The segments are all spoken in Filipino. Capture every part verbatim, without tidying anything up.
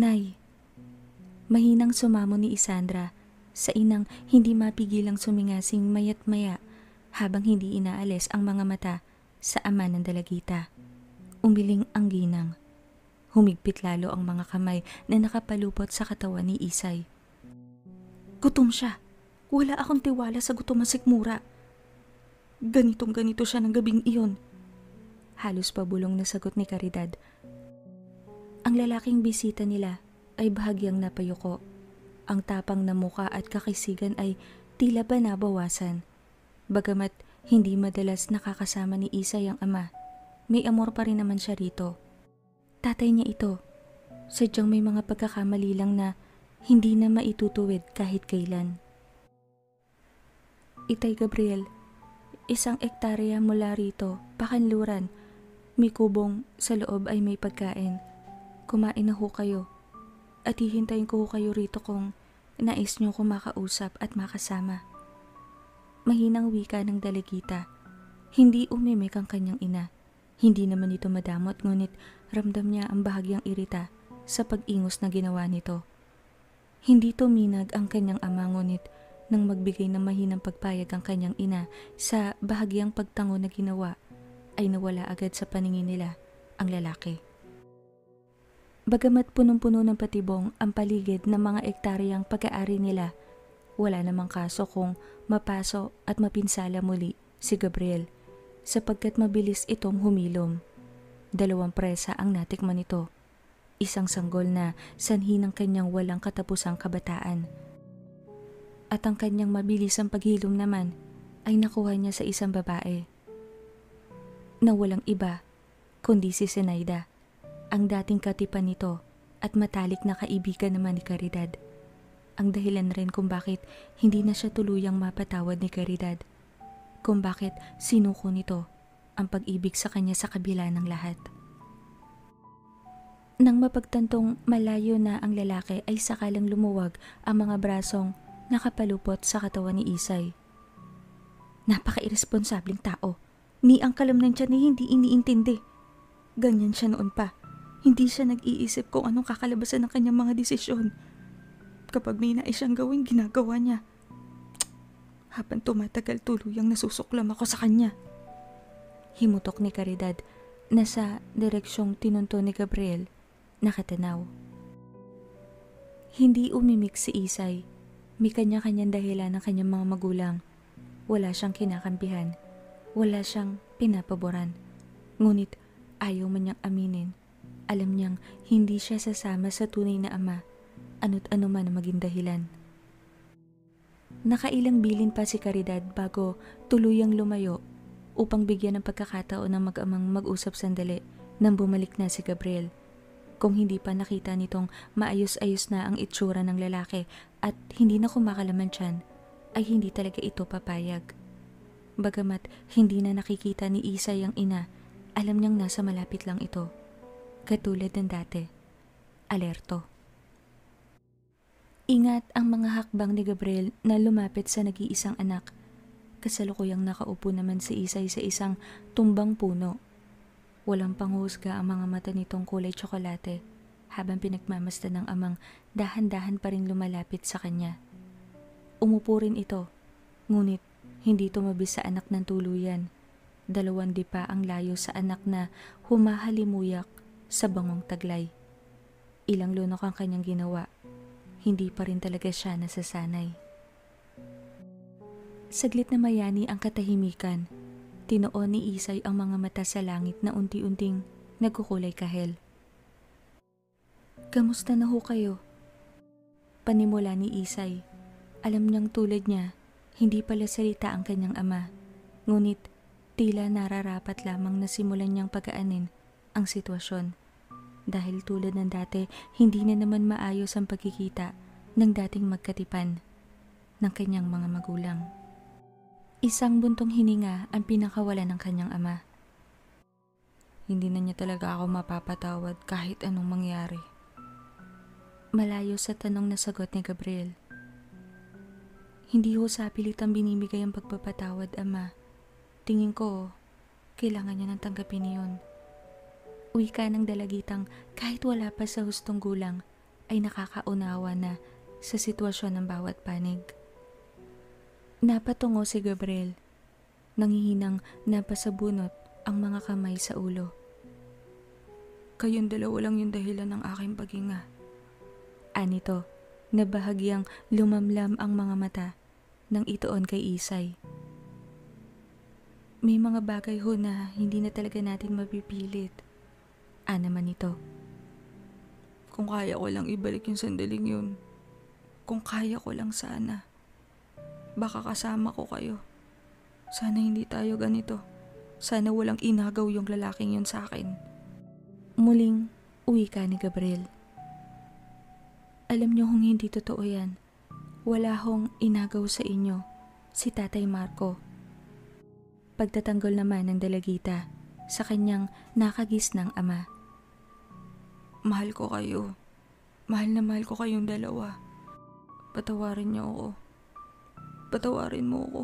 Nay, mahinang sumamo ni Isandra sa inang hindi mapigilang sumingasing mayat maya habang hindi inaalis ang mga mata sa ama ng dalagita. Umiling ang ginang. Humigpit lalo ang mga kamay na nakapalupot sa katawan ni Isay. Gutom siya. Wala akong tiwala sa gutom na sikmura. Ganitong ganito siya ng gabing iyon. Halos pabulong na sagot ni Caridad. Ang lalaking bisita nila ay bahagyang napayuko. Ang tapang na muka at kakisigan ay tila ba nabawasan. Bagamat hindi madalas nakakasama ni Isay ang ama, may amor pa rin naman siya rito. Tatay niya ito. Sadyang may mga pagkakamali lang na hindi na maitutuwid kahit kailan. Itay Gabriel, isang ektarya mula rito, pakanluran. May kubong sa loob ay may pagkain. Kumain na ho kayo. At hihintayin ko ho kayo rito kung nais niyo kumakausap at makasama. Mahinang wika ng dalagita. Hindi umimik ang kanyang ina. Hindi naman ito madamot, ngunit ramdam niya ang bahagyang irita sa pag-ingos na ginawa nito. Hindi tuminag ang kanyang ama, ngunit nang magbigay ng mahinang pagpayag ang kanyang ina sa bahagyang pagtango na ginawa, ay nawala agad sa paningin nila ang lalaki. Bagamat punong-puno ng patibong ang paligid ng mga ektaryang pag-aari nila, wala namang kaso kung mapaso at mapinsala muli si Gabriel, sapagkat mabilis itong humilom. Dalawang presa ang natikman nito, isang sanggol na sanhi ng kanyang walang katapusang kabataan. At ang kanyang mabilisang paghilom naman ay nakuha niya sa isang babae na walang iba kundi si Zenaida, ang dating katipan nito at matalik na kaibigan naman ni Caridad. Ang dahilan rin kung bakit hindi na siya tuluyang mapatawad ni Caridad, kung bakit sinuko nito ang pag-ibig sa kanya sa kabila ng lahat. Nang mapagtantong malayo na ang lalaki ay sakalang lumuwag ang mga brasong nakapalupot sa katawan ni Isay. Napaka-irresponsableng tao. Ni ang kalam ng tiyan ni hindi iniintindi. Ganyan siya noon pa. Hindi siya nag-iisip kung anong kakalabasan ng kanyang mga desisyon. Kapag may nais siyang gawin, ginagawa niya. Habang tumatagal, tuluyang nasusuklam ako sa kanya. Himutok ni Caridad na sa direksyong tinunto ni Gabriel nakatanaw. Hindi umimik si Isay. May kanya-kanyang dahilan ng kanyang mga magulang. Wala siyang kinakampihan. Wala siyang pinapaboran. Ngunit ayaw man niyang aminin. Alam niyang hindi siya sasama sa tunay na ama, ano't ano man ang maging dahilan. Nakailang bilin pa si Caridad bago tuluyang lumayo upang bigyan ng pagkakataon ng mag-amang mag-usap sandali nang bumalik na si Gabriel. Kung hindi pa nakita nitong maayos-ayos na ang itsura ng lalaki at hindi na kumakalaman tiyan, ay hindi talaga ito papayag. Bagamat hindi na nakikita ni Isay ang ina, alam niyang nasa malapit lang ito. Katulad ng dati, alerto. Ingat ang mga hakbang ni Gabriel na lumapit sa nag-iisang anak. Kasalukuyang nakaupo naman si Isay sa isang tumbang puno. Walang panghusga ang mga mata nitong kulay tsokolate habang pinagmamasdan ng amang dahan-dahan pa rin lumalapit sa kanya. Umupo rin ito, ngunit hindi tumabis sa anak ng tuluyan. Dalawang dipa ang layo sa anak na humahalimuyak sa bangong taglay. Ilang lunok ang kanyang ginawa, hindi pa rin talaga siya nasasanay. Saglit na mayani ang katahimikan. Tinoon ni Isay ang mga mata sa langit na unti-unting nagkukulay kahel. Kamusta na ho kayo? Panimula ni Isay. Alam niyang tulad niya, hindi pala salita ang kanyang ama. Ngunit tila nararapat lamang na simulan niyang pagaanin ang sitwasyon. Dahil tulad ng dati, hindi na naman maayos ang pagkikita ng dating magkatipan ng kanyang mga magulang. Isang buntong hininga ang pinakawala ng kanyang ama. Hindi na niya talaga ako mapapatawad kahit anong mangyari. Malayo sa tanong na sagot ni Gabriel. Hindi ho sa pilitang binibigay ang pagpapatawad, ama. Tingin ko, kailangan niya nang tanggapin iyon. Uwi ka ng dalagitang kahit wala pa sa hustong gulang, ay nakakaunawa na sa sitwasyon ng bawat panig. Napatungo si Gabriel. Nangihinang napasabunot ang mga kamay sa ulo. Kayong dalawa lang yung dahilan ng aking paghinga. Anito, na bahagyang lumamlam ang mga mata nang ituon kay Isay. May mga bagay ho na hindi na talaga natin mapipilit. Ana man ito. Kung kaya ko lang ibalik yung sandaling yun. Kung kaya ko lang sana. Baka kasama ko kayo. Sana hindi tayo ganito. Sana walang inagaw yung lalaking yun sa akin. Muling uwi ka ni Gabriel. Alam niyo kung hindi totoo yan. Wala hong inagaw sa inyo si Tatay Marco. Pagtatanggol naman ng dalagita sa kanyang nakagisnang ama. Mahal ko kayo. Mahal na mahal ko kayong dalawa. Patawarin niyo ako. Patawarin mo ako.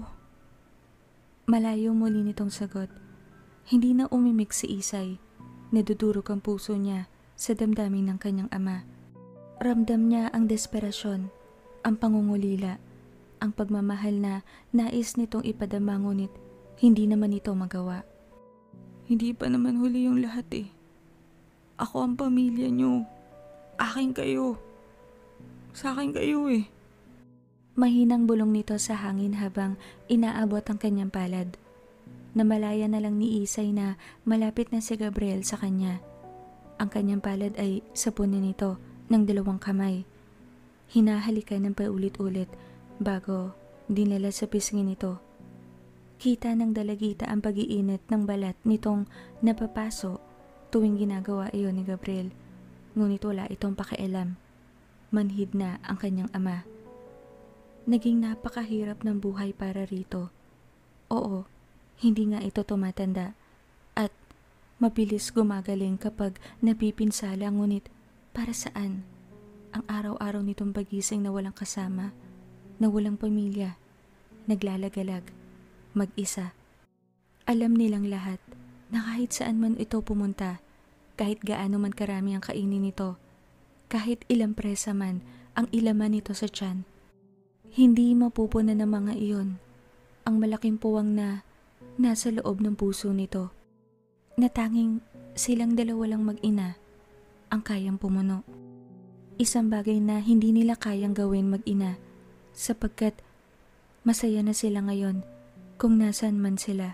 Malayo muli nitong sagot. Hindi na umimik si Isay. Nadudurog ang puso niya sa damdamin ng kanyang ama. Ramdam niya ang desperasyon, ang pangungulila, ang pagmamahal na nais nitong ipadama ngunit hindi naman ito magawa. Hindi pa naman huli yung lahat eh. Ako ang pamilya niyo. Akin kayo. Sa akin kayo eh. Mahinang bulong nito sa hangin habang inaabot ang kanyang palad. Namalaya na lang ni Isay na malapit na si Gabriel sa kanya. Ang kanyang palad ay sapunin nito ng dalawang kamay. Hinahalikan ng paulit-ulit bago dinala sa pisngi nito. Kita ng dalagita ang pag-iinit ng balat nitong napapaso tuwing ginagawa iyon ni Gabriel. Ngunit wala itong pakialam. Manhid na ang kanyang ama. Naging napakahirap ng buhay para rito. Oo, hindi nga ito tumatanda at mabilis gumagaling kapag napipinsala ngunit para saan? Ang araw-araw nitong pagising na walang kasama, na walang pamilya, naglalagalag, mag-isa. Alam nilang lahat na kahit saan man ito pumunta, kahit gaano man karami ang kainin nito, kahit ilang presa man ang ilaman nito sa tiyan, hindi mapupunan ng mga iyon ang malaking puwang na nasa loob ng puso nito, na tanging silang dalawa lang mag-ina ang kayang pumuno. Isang bagay na hindi nila kayang gawin mag-ina sapagkat masaya na sila ngayon kung nasan man sila.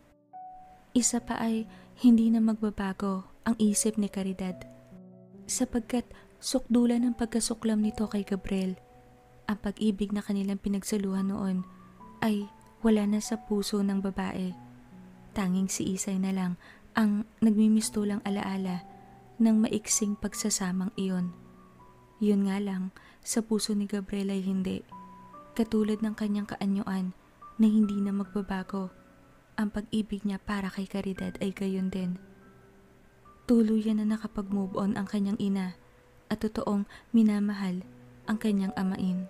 Isa pa ay hindi na magbabago ang isip ni Caridad sapagkat sukdulan ng pagkasuklam nito kay Gabriel. Ang pag-ibig na kanilang pinagsaluhan noon ay wala na sa puso ng babae. Tanging si Isay na lang ang nagmimistulang alaala ng maiksing pagsasamang iyon. Yun nga lang, sa puso ni Gabriel ay hindi. Katulad ng kanyang kaanyuan na hindi na magbabago, ang pag-ibig niya para kay Caridad ay gayon din. Tuluyan na nakapag-move on ang kanyang ina at totoong minamahal ang kanyang amain.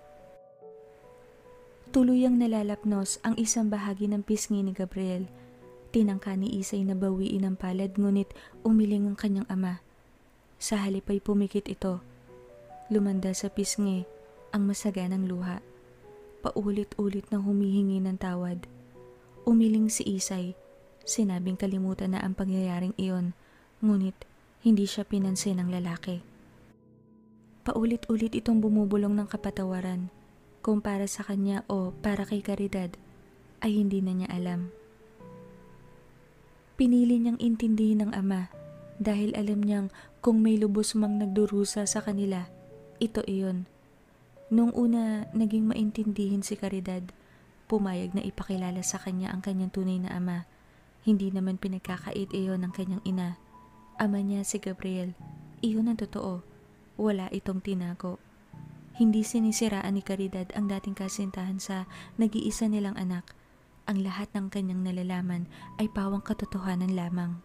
Tuluyang nalalapnos ang isang bahagi ng pisngi ni Gabriel. Tinangka ni Isay na bawiin ang palad ngunit umiling ang kanyang ama. Sa halip ay pumikit ito. Lumanda sa pisngi ang masaganang luha. Paulit-ulit na humihingi ng tawad. Umiling si Isay. Sinabing kalimutan na ang pangyayaring iyon, ngunit hindi siya pinansin ng lalaki. Paulit-ulit itong bumubulong ng kapatawaran. Kung para sa kanya o para kay Caridad, ay hindi na niya alam. Pinili niyang intindihin ng ama dahil alam niyang kung may lubos mang nagdurusa sa kanila, ito iyon. Nung una naging maintindihin si Caridad, pumayag na ipakilala sa kanya ang kanyang tunay na ama. Hindi naman pinagkakait iyon ng kanyang ina. Ama niya si Gabriel. Iyon ang totoo. Wala itong tinago. Hindi sinisiraan ni Caridad ang dating kasintahan sa nag-iisa nilang anak. Ang lahat ng kanyang nalalaman ay pawang katotohanan lamang.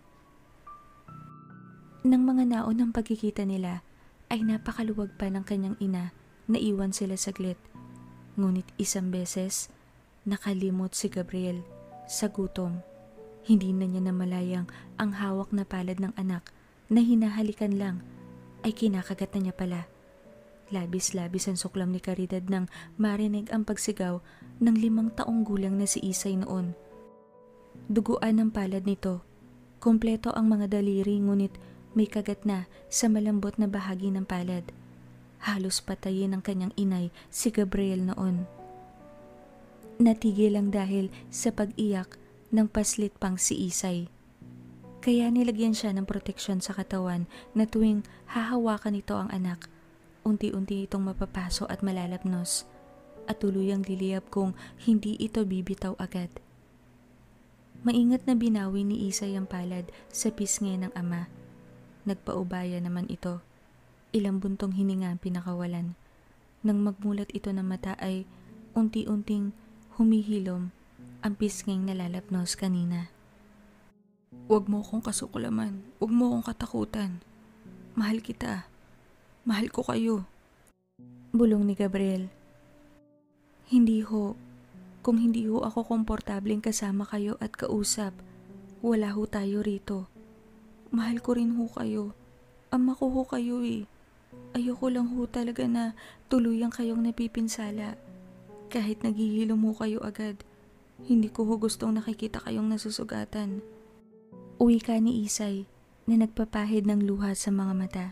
Nang mga naon ng pagkikita nila, ay napakaluwag pa ng kanyang ina na iwan sila saglit. Ngunit isang beses, nakalimot si Gabriel sa gutom. Hindi na niya namalayang ang hawak na palad ng anak na hinahalikan lang ay kinakagat na niya pala. Labis-labis ang suklam ni Caridad nang marinig ang pagsigaw ng limang taong gulang na si Isay noon. Duguan ang palad nito. Kompleto ang mga daliri ngunit may kagat na sa malambot na bahagi ng palad. Halos patayin ng kanyang inay si Gabriel noon. Natigil lang dahil sa pag-iyak ng paslit pang si Isay. Kaya nilagyan siya ng proteksyon sa katawan na tuwing hahawakan nito ang anak, unti-unti itong mapapaso at malalapnos at tuluyang liliyab kung hindi ito bibitaw agad. Maingat na binawi ni Isay ang palad sa pisngi ng ama. Nagpaubaya naman ito. Ilang buntong hininga ang pinakawalan. Nang magmulat ito ng mata ay unti-unting humihilom ang pisnging nalalapnos kanina. "Huwag mo akong kasuklaman. Huwag mo akong katakutan. Mahal kita. Mahal ko kayo." Bulong ni Gabriel. "Hindi ho. Kung hindi ho ako komportableng kasama kayo at kausap, wala ho tayo rito. Mahal ko rin ho kayo. Ama ko ho kayo eh. Ayoko lang ho talaga na tuluyang kayong napipinsala. Kahit naghihilom ho kayo agad, hindi ko ho gustong nakikita kayong nasusugatan." Uwi ka ni Isay na nagpapahid ng luha sa mga mata.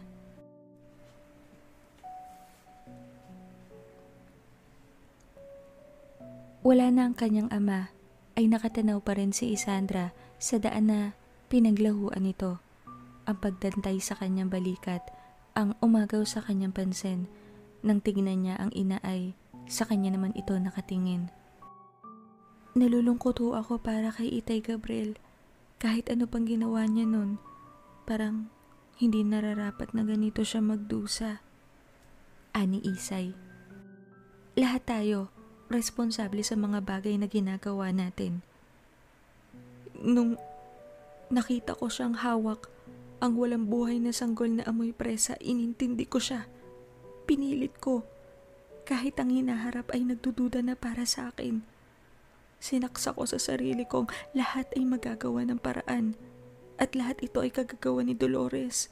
Wala na ang kanyang ama, ay nakatanaw pa rin si Isandra sa daan na pinaglahuan nito. Ang pagdantay sa kanyang balikat ang umagaw sa kanyang pansin. Nang tignan niya ang ina ay sa kanya naman ito nakatingin. "Nalulungkot ho ako para kay Itay Gabriel. Kahit ano pang ginawa niya nun, parang hindi nararapat na ganito siya magdusa." Ani Isay. "Lahat tayo responsable sa mga bagay na ginagawa natin. Nung nakita ko siyang hawak ang walang buhay na sanggol na amoy presa, inintindi ko siya. Pinilit ko. Kahit ang hinaharap ay nagdududa na para sa akin. Sinaksa ko sa sarili kong lahat ay magagawa ng paraan at lahat ito ay kagagawa ni Dolores.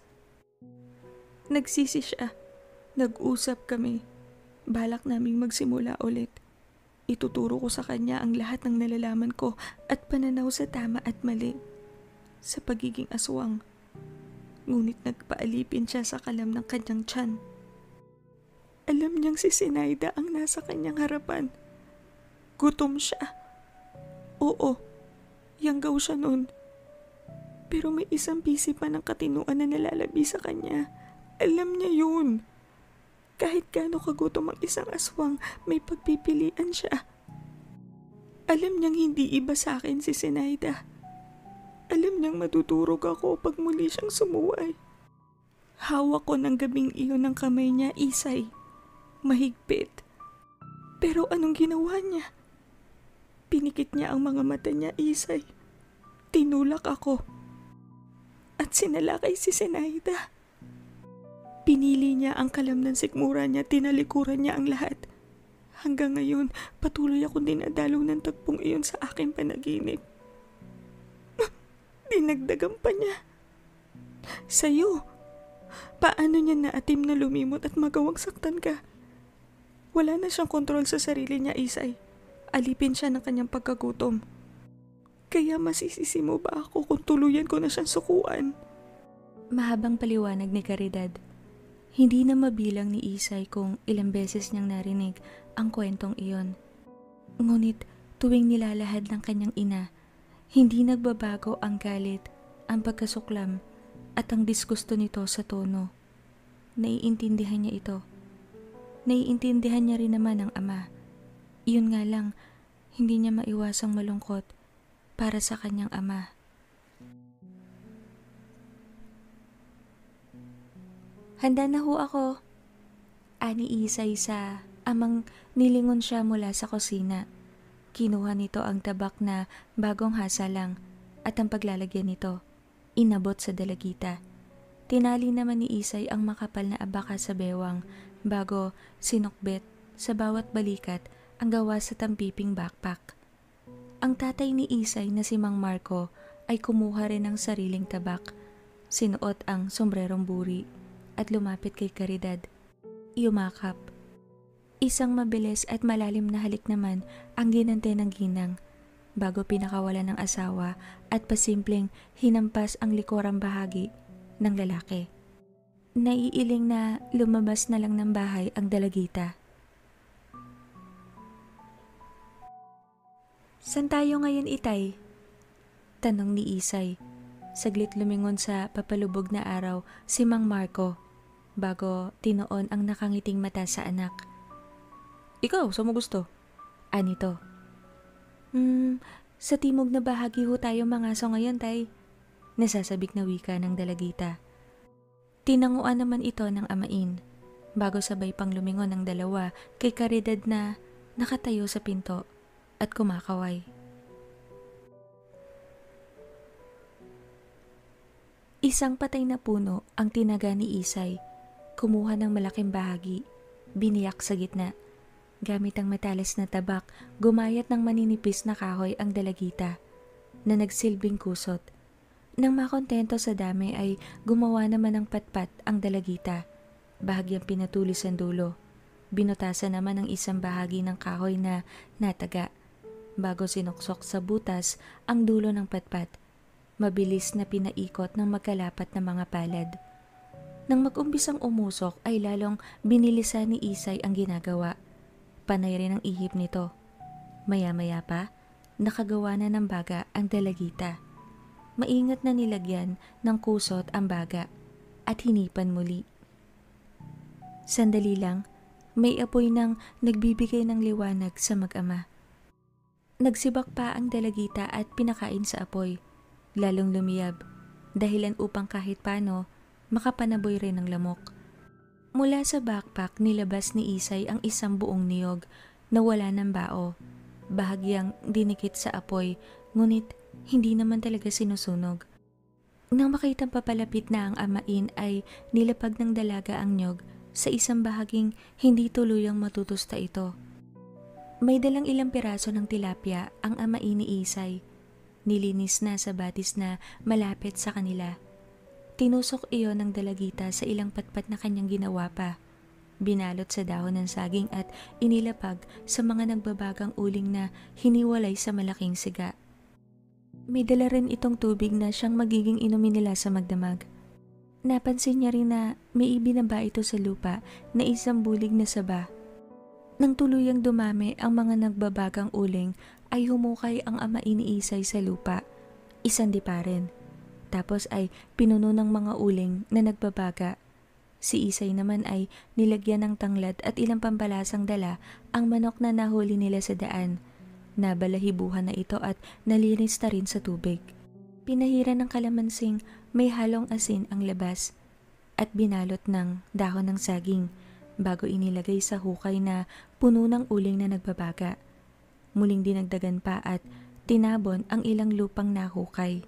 Nagsisi siya. Nag-usap kami. Balak naming magsimula ulit. Ituturo ko sa kanya ang lahat ng nalalaman ko at pananaw sa tama at mali sa pagiging aswang. Ngunit nagpaalipin siya sa kalam ng kanyang tiyan. Alam niyang si Sinaida ang nasa kanyang harapan. Gutom siya. Oo, yanggaw siya nun. Pero may isang pisi pa ng katinuan na nalalabi sa kanya. Alam niya yun. Kahit gaano kagutom ang isang aswang, may pagpipilian siya. Alam niyang hindi iba sa akin si Sinaida. Alam niyang matutulog ako pag muli siyang sumuway. Hawak ko ng gabing iyon ng kamay niya, Isay. Mahigpit. Pero anong ginawa niya? Pinikit niya ang mga mata niya, Isay. Tinulak ako. At sinalakay si Sinaida. Pinili niya ang kalam ng sikmura niya, tinalikuran niya ang lahat. Hanggang ngayon, patuloy akong dinadalaw ng tagpong iyon sa aking panaginip. Dinagdagan pa niya. Sa'yo, paano niya naatim na lumimot at magawang saktan ka? Wala na siyang kontrol sa sarili niya, Isay. Alipin siya ng kanyang pagkagutom. Kaya masisisi mo ba ako kung tuluyan ko na siyang sukuan? Mahabang paliwanag ni Caridad. Hindi na mabilang ni Isay kung ilang beses niyang narinig ang kwentong iyon. Ngunit tuwing nilalahad ng kanyang ina, hindi nagbabago ang galit, ang pagkasuklam at ang disgusto nito sa tono. Naiintindihan niya ito. Naiintindihan niya rin naman ang ama. Iyon nga lang, hindi niya maiwasang malungkot para sa kanyang ama. Handa na ho ako. Ani Isay sa amang nilingon siya mula sa kusina. Kinuha nito ang tabak na bagong hasa lang at ang paglalagyan nito, inabot sa dalagita. Tinali naman ni Isay ang makapal na abaka sa bewang bago sinukbit sa bawat balikat ang gawa sa tampiping backpack. Ang tatay ni Isay na si Mang Marco ay kumuha rin ng sariling tabak. Sinuot ang sombrerong buri at lumapit kay Caridad. yumakap. Isang mabilis at malalim na halik naman ang ginante ng ginang bago pinakawalan ng asawa at pasimpleng hinampas ang likurang bahagi ng lalaki. Naiiling na lumabas na lang ng bahay ang dalagita. "San tayo ngayon, itay?" tanong ni Isay. Saglit lumingon sa papalubog na araw si Mang Marco bago tinoon ang nakangiting mata sa anak. "Ikaw, saan mo gusto?" Anito. Hmm, sa timog na bahagi ho tayo mangaso ngayon, tay." Nasasabik na wika ng dalagita. Tinanguan naman ito ng amain bago sabay pang lumingon ang dalawa kay Caridad na nakatayo sa pinto at kumakaway. Isang patay na puno ang tinaga ni Isay. Kumuha ng malaking bahagi, biniyak sa gitna. Gamit ang matalas na tabak, gumayat ng maninipis na kahoy ang dalagita na nagsilbing kusot. Nang makontento sa dami ay gumawa naman ng patpat ang dalagita. Bahagyang pinatulis ang dulo. Binutasan naman ang isang bahagi ng kahoy na nataga. Bago sinuksok sa butas ang dulo ng patpat, mabilis na pinaikot ng magkalapat na mga palad. Nang mag-umpisang umusok ay lalong binilisan ni Isay ang ginagawa. Panay rin ang ihip nito. Maya-maya pa, nakagawa na ng baga ang dalagita. Maingat na nilagyan ng kusot ang baga at hinipan muli. Sandali lang, may apoy nang nagbibigay ng liwanag sa mag-ama. Nagsibak pa ang dalagita at pinakain sa apoy. Lalong lumiyab, dahilan upang kahit paano makapanaboy rin ng lamok. Mula sa backpack nilabas ni Isay ang isang buong niyog na wala ng bao. Bahagyang dinikit sa apoy, ngunit hindi naman talaga sinusunog. Nang makitang papalapit na ang amain ay nilapag ng dalaga ang niyog sa isang bahaging hindi tuluyang matutusta ito. May dalang ilang piraso ng tilapia ang amain ni Isay. Nilinis na sa batis na malapit sa kanila. Tinusok iyon ng dalagita sa ilang patpat na kanyang ginawa pa. Binalot sa dahon ng saging at inilapag sa mga nagbabagang uling na hiniwalay sa malaking siga. May dala rin itong tubig na siyang magiging inumin nila sa magdamag. Napansin niya rin na may ibinaba ito sa lupa na isang bulig na saba. Nang tuluyang dumami ang mga nagbabagang uling ay humukay ang amain ni Isay sa lupa. Isang dipa rin. Tapos ay pinuno ng mga uling na nagbabaga. Si Isay naman ay nilagyan ng tanglad at ilang pampalasang dala ang manok na nahuli nila sa daan. Nabalahibuhan na ito at nalinis na rin sa tubig. Pinahiran ng kalamansing may halong asin ang labas at binalot ng dahon ng saging bago inilagay sa hukay na puno ng uling na nagbabaga. Muling dinagdagan pa at tinabon ang ilang lupang nahukay.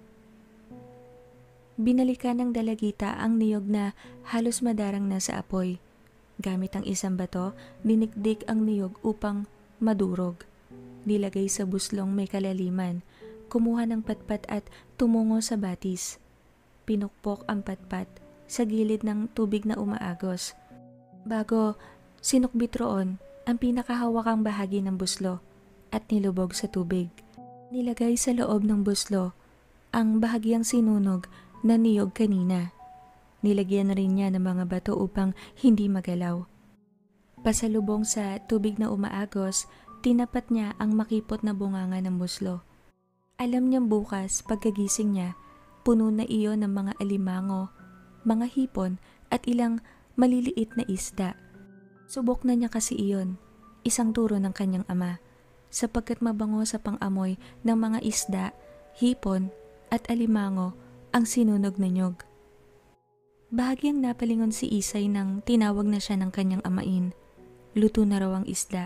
Binalikan ng dalagita ang niyog na halos madarang na sa apoy. Gamit ang isang bato, dinikdik ang niyog upang madurog. Nilagay sa buslong may kalaliman, kumuha ng patpat at tumungo sa batis. Pinukpok ang patpat sa gilid ng tubig na umaagos. Bago sinukbit roon ang pinakahawakang bahagi ng buslo at nilubog sa tubig. Nilagay sa loob ng buslo ang bahagyang sinunog na niyog kanina. Nilagyan na rin niya ng mga bato upang hindi magalaw. Pasalubong sa tubig na umaagos, tinapat niya ang makipot na bunganga ng buslo. Alam niyang bukas, pagkagising niya, puno na iyon ng mga alimango, mga hipon at ilang maliliit na isda. Subok na niya kasi iyon, isang turo ng kanyang ama, sapagkat mabango sa pang-amoy ng mga isda, hipon at alimango ang sinunog na niyog. Bahagyang napalingon si Isay nang tinawag na siya ng kanyang amain. Luto na raw ang isda.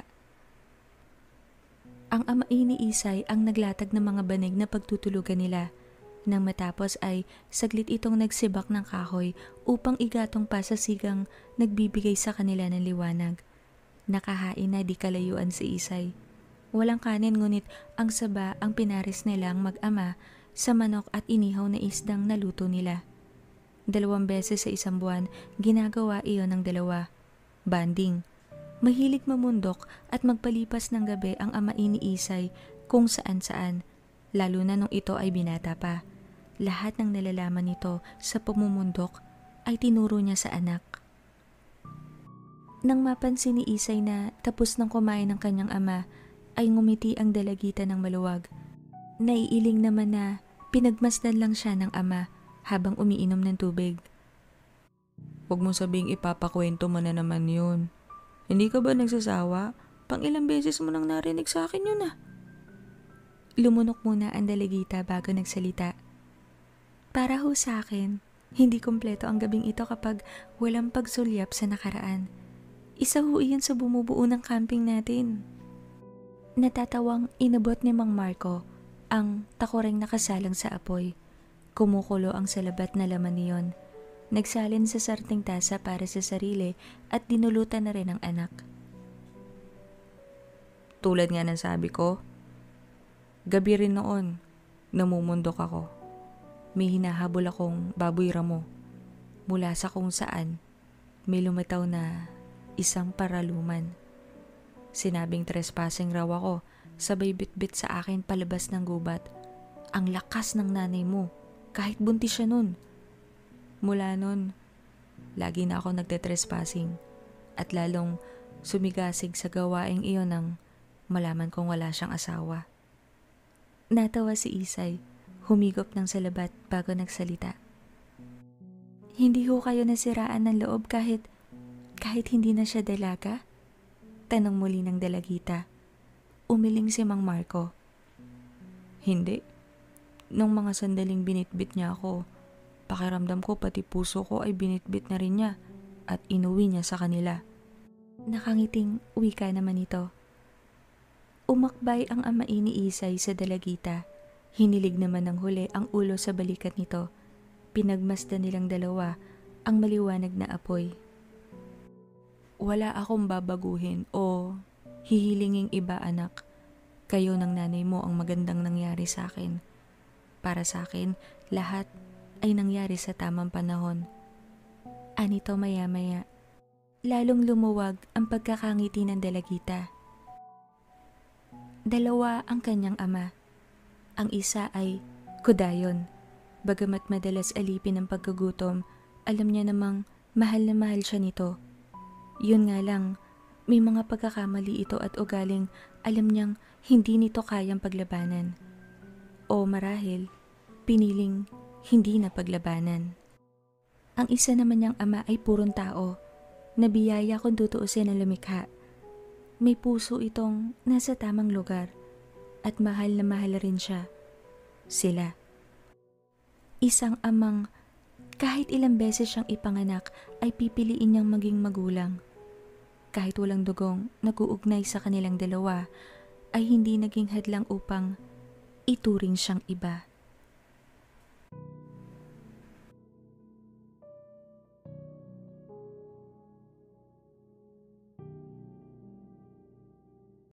Ang amain ni Isay ang naglatag ng mga banig na pagtutulugan nila. Nang matapos ay saglit itong nagsibak ng kahoy upang igatong pa sa sigang nagbibigay sa kanila ng liwanag. Nakahain na di kalayuan si Isay. Walang kanin ngunit ang saba ang pinaris nilang mag-ama sa manok at inihaw na isdang naluto nila. Dalawang beses sa isang buwan, ginagawa iyon ng dalawa. Banding. Mahilig mamundok at magpalipas ng gabi ang amain ni Isay kung saan-saan, lalo na nung ito ay binata pa. Lahat ng nalalaman nito sa pumumundok ay tinuro niya sa anak. Nang mapansin ni Isay na tapos ng kumain ng kanyang ama, ay ngumiti ang dalagita ng maluwag. Naiiling naman na pinagmasdan lang siya ng ama habang umiinom ng tubig. Huwag mo sabing ipapakwento mo na naman yun. Hindi ka ba nagsasawa? Pang ilang beses mo nang narinig sa akin yun ah. Lumunok muna ang dalagita bago nagsalita. Para ho sa akin, hindi kumpleto ang gabing ito kapag walang pagsulyap sa nakaraan. Isa ho iyon sa bumubuo ng camping natin. Natatawang inabot ni Mang Marco ang takureng nakasalang sa apoy. Kumukulo ang salabat na laman niyon. Nagsalin sa sarting tasa para sa sarili at dinulutan na rin ang anak. Tulad nga ng sabi ko, gabi rin noon, namumundok ako. May hinahabol akong baboy ramo. Mula sa kung saan, may lumitaw na isang paraluman. Sinabing trespassing raw ako, sabay bitbit sa akin palabas ng gubat. Ang lakas ng nanay mo, kahit buntis siya nun. Mula nun, lagi na ako nagtetrespassing at lalong sumigasig sa gawaing iyon nang malaman kong wala siyang asawa. Natawa si Isay, humigop ng salabat bago nagsalita. Hindi ho kayo nasiraan ng loob kahit, kahit hindi na siya dalaga? Tanong muli ng dalagita. Umiling si Mang Marco. Hindi. Nung mga sandaling binitbit niya ako, pakiramdam ko pati puso ko ay binitbit na rin niya at inuwi niya sa kanila. Nakangiting wika naman ito. Umakbay ang amain ni Isay sa dalagita. Hinilig naman ng huli ang ulo sa balikat nito. Pinagmasdan nilang dalawa ang maliwanag na apoy. Wala akong babaguhin o hihilinging iba anak. Kayo ng nanay mo ang magandang nangyari sa akin. Para sa akin, lahat ay nangyari sa tamang panahon. Anito maya-maya. Lalong lumuwag ang pagkakangiti ng dalagita. Dalawa ang kanyang ama. Ang isa ay kudayon. Bagamat madalas alipin ang pagkagutom, alam niya namang mahal na mahal siya nito. Yun nga lang, may mga pagkakamali ito at ugaling alam niyang hindi nito kayang paglabanan. O marahil, piniling hindi na paglabanan. Ang isa naman niyang ama ay purong tao, nabiyaya kung tutuusin ang lumikha. May puso itong nasa tamang lugar at mahal na mahal rin siya. Sila. Isang amang kahit ilang beses siyang ipanganak ay pipiliin niyang maging magulang. Kahit walang dugong nag-uugnay sa kanilang dalawa ay hindi naging hadlang upang ituring siyang iba.